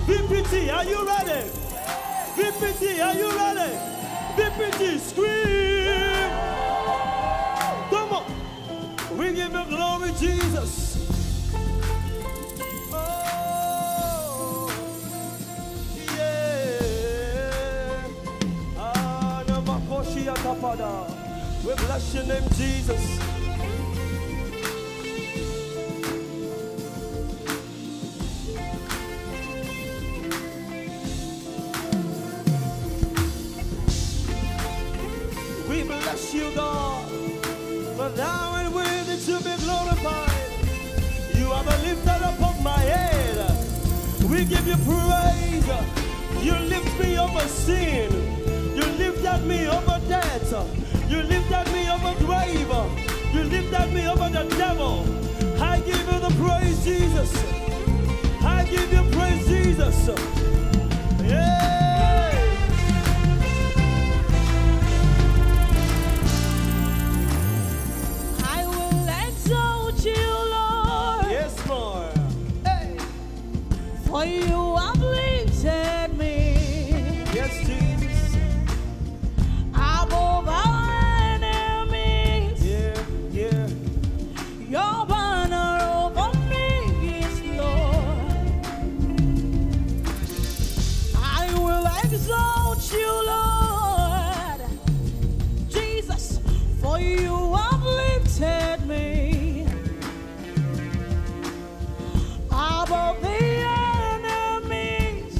VPT, are you ready? VPT, are you ready? VPT, scream! Come on! We give you glory, Jesus. Oh, yeah. We bless your name, Jesus. We bless you, God, for thou art worthy to be glorified. You are the lifter up of my head. We give you praise. You lift me over sin. You lifted me over death. You lifted me over grave. You lifted me over the devil. I give you the praise, Jesus. I give you praise, Jesus. Yeah. For you have lifted me. Yes, Jesus. Above our enemies. Yeah, yeah. Your banner over me is Lord. I will exalt you, Lord. Jesus, for you have lifted me. Above the enemies,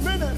minute.